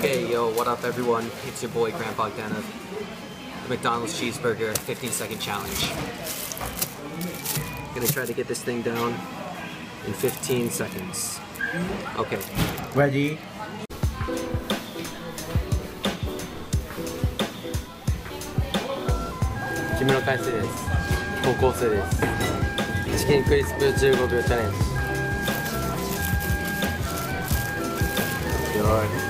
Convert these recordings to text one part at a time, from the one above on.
Okay, yo, what up everyone? It's your boy Grandpa Denov. The McDonald's cheeseburger 15-second challenge. Gonna try to get this thing down in 15 seconds. Okay. Ready? Kimura Kaiseです。高校生です。チキンクリスプ15秒チャレンジ。よい。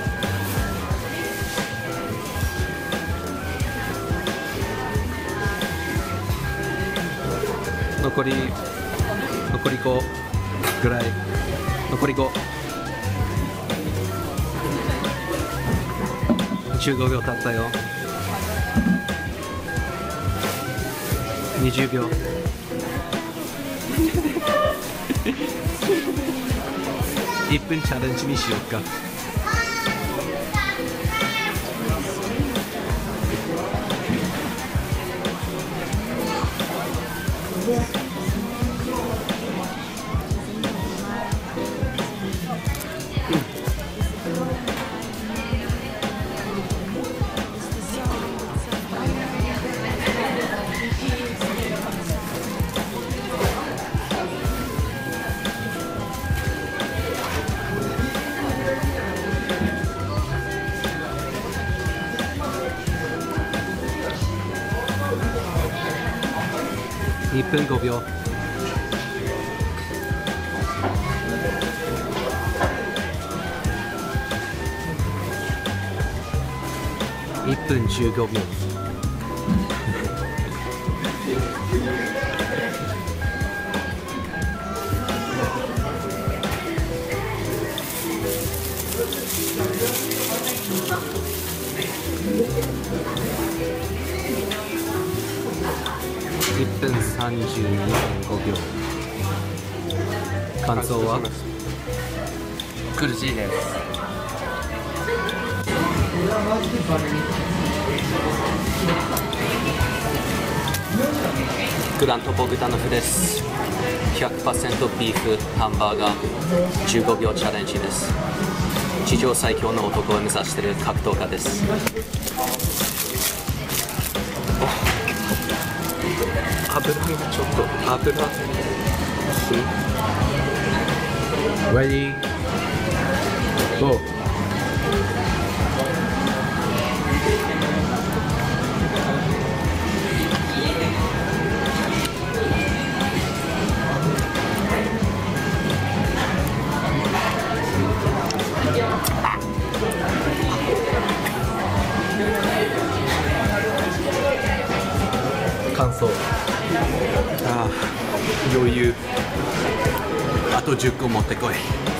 残り5ぐらい。残り5。15秒経ったよ。20秒。1分チャレンジにしようか。1分5秒。1分15秒。1分32.5秒。感想は？苦しいです。グラントポグタノフです。100% ビーフハンバーガー15秒チャレンジです。地上最強の男を目指している格闘家です。油がちょっと油。Ready? Go. 感想。ああ、余裕。あと10個持ってこい。